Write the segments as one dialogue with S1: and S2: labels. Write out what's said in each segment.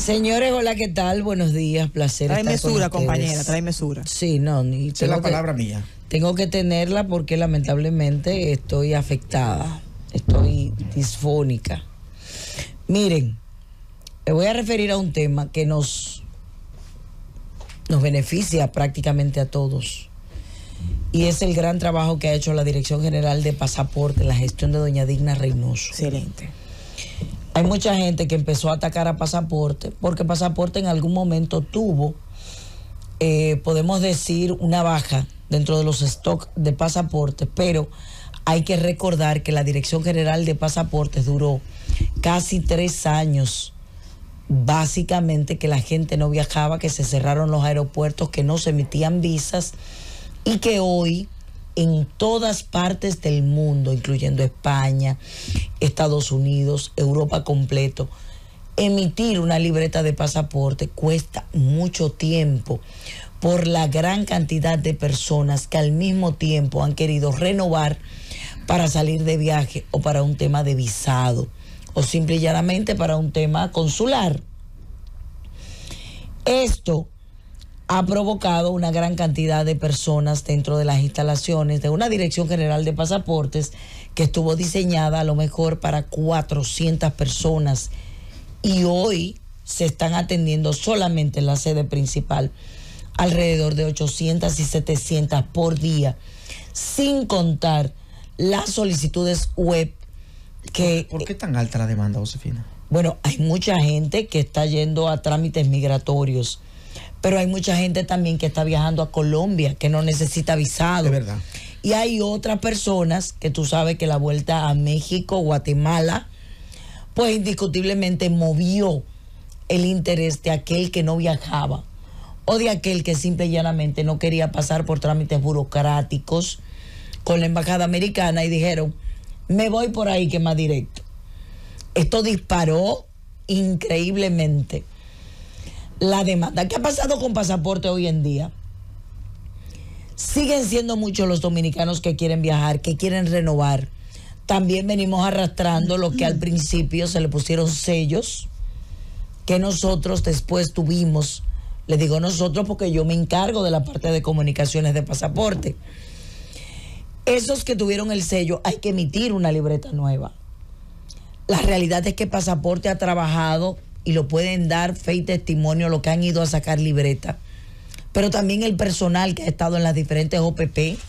S1: Señores, hola, ¿qué tal? Buenos días, placer
S2: Trae
S1: estar
S2: mesura,
S1: con ustedes.
S2: compañera, trae mesura.
S1: Sí, no, ni
S3: Esa es la palabra mía.
S1: Tengo que tenerla porque lamentablemente estoy afectada, estoy disfónica. Miren, me voy a referir a un tema que nos beneficia prácticamente a todos. Y es el gran trabajo que ha hecho la Dirección General de Pasaporte en la gestión de doña Digna Reynoso.
S2: Excelente.
S1: Hay mucha gente que empezó a atacar a Pasaporte porque Pasaporte en algún momento tuvo, podemos decir, una baja dentro de los stocks de pasaportes, pero hay que recordar que la Dirección General de Pasaportes duró casi 3 años, básicamente que la gente no viajaba, que se cerraron los aeropuertos, que no se emitían visas y que hoy en todas partes del mundo, incluyendo España, Estados Unidos, Europa completo, emitir una libreta de pasaporte cuesta mucho tiempo por la gran cantidad de personas que al mismo tiempo han querido renovar para salir de viaje o para un tema de visado o simple y llanamente para un tema consular. Esto ha provocado una gran cantidad de personas dentro de las instalaciones de una Dirección General de Pasaportes que estuvo diseñada a lo mejor para 400 personas y hoy se están atendiendo solamente en la sede principal alrededor de 800 y 700 por día, sin contar las solicitudes web que...
S3: ¿Por qué tan alta la demanda, Josefina?
S1: Bueno, hay mucha gente que está yendo a trámites migratorios, pero hay mucha gente también que está viajando a Colombia, que no necesita visado.
S3: De verdad.
S1: Y hay otras personas que tú sabes que la vuelta a México, Guatemala, pues indiscutiblemente movió el interés de aquel que no viajaba o de aquel que simple y llanamente no quería pasar por trámites burocráticos con la embajada americana y dijeron, me voy por ahí que es más directo. Esto disparó increíblemente la demanda. ¿Qué ha pasado con pasaporte hoy en día? Siguen siendo muchos los dominicanos que quieren viajar, que quieren renovar. También venimos arrastrando lo que al principio se le pusieron sellos, que nosotros después tuvimos, le digo nosotros porque yo me encargo de la parte de comunicaciones de pasaporte. Esos que tuvieron el sello, hay que emitir una libreta nueva. La realidad es que Pasaporte ha trabajado y lo pueden dar fe y testimonio lo que han ido a sacar libreta, pero también el personal que ha estado en las diferentes OPP.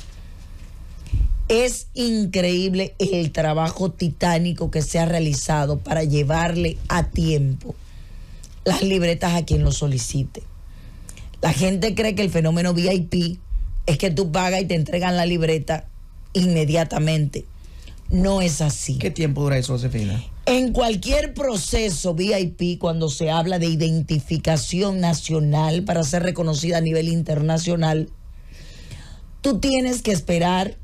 S1: Es increíble el trabajo titánico que se ha realizado para llevarle a tiempo las libretas a quien lo solicite. La gente cree que el fenómeno VIP es que tú pagas y te entregan la libreta inmediatamente. No es así.
S3: ¿Qué tiempo dura eso, Josefina?
S1: En cualquier proceso VIP, cuando se habla de identificación nacional para ser reconocida a nivel internacional, tú tienes que esperar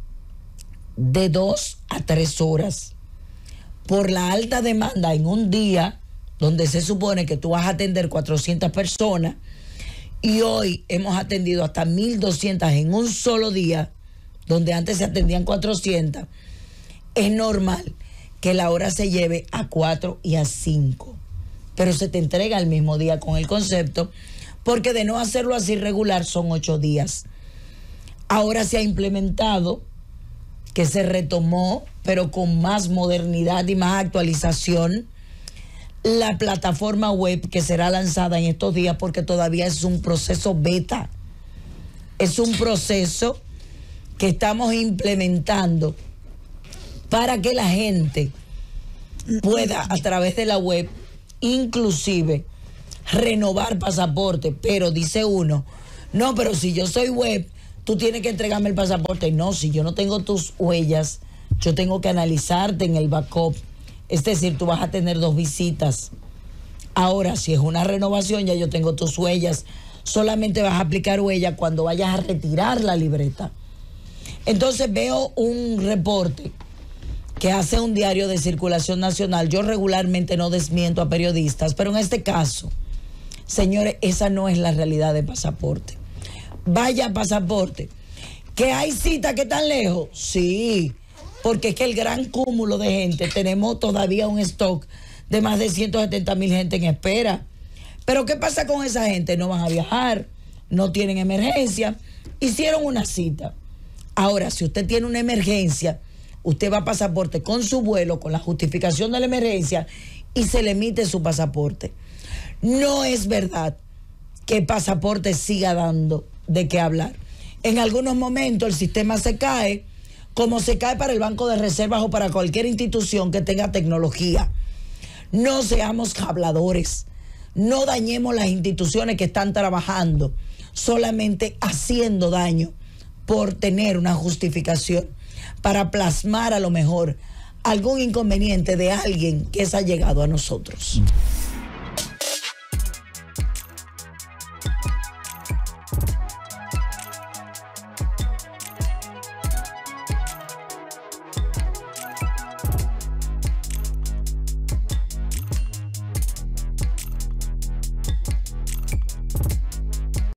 S1: de 2 a 3 horas. Por la alta demanda en un día, donde se supone que tú vas a atender 400 personas, y hoy hemos atendido hasta 1.200 en un solo día, donde antes se atendían 400, es normal que la hora se lleve a 4 y a 5, pero se te entrega el mismo día con el concepto, porque de no hacerlo así regular son 8 días. Ahora se ha implementado, que se retomó, pero con más modernidad y más actualización, la plataforma web que será lanzada en estos días, porque todavía es un proceso beta. Es un proceso que estamos implementando para que la gente pueda a través de la web inclusive renovar pasaporte, pero dice uno, no, pero si yo soy web, tú tienes que entregarme el pasaporte. No, si yo no tengo tus huellas, yo tengo que analizarte en el backup. Es decir, tú vas a tener 2 visitas. Ahora, si es una renovación, ya yo tengo tus huellas. Solamente vas a aplicar huella cuando vayas a retirar la libreta. Entonces veo un reporte que hace un diario de circulación nacional. Yo regularmente no desmiento a periodistas, pero en este caso, señores, esa no es la realidad de Pasaporte. Vaya a Pasaporte. ¿Que hay citas que están lejos? Sí, porque es que el gran cúmulo de gente, tenemos todavía un stock de más de 170,000 gente en espera. Pero ¿qué pasa con esa gente? No van a viajar, no tienen emergencia, hicieron una cita. Ahora, si usted tiene una emergencia, usted va a pasaporte con su vuelo, con la justificación de la emergencia y se le emite su pasaporte. No es verdad que el pasaporte siga dando de qué hablar. En algunos momentos el sistema se cae, como se cae para el Banco de Reservas o para cualquier institución que tenga tecnología. No seamos habladores, no dañemos las instituciones que están trabajando, solamente haciendo daño por tener una justificación, para plasmar a lo mejor algún inconveniente de alguien que es allegado a nosotros.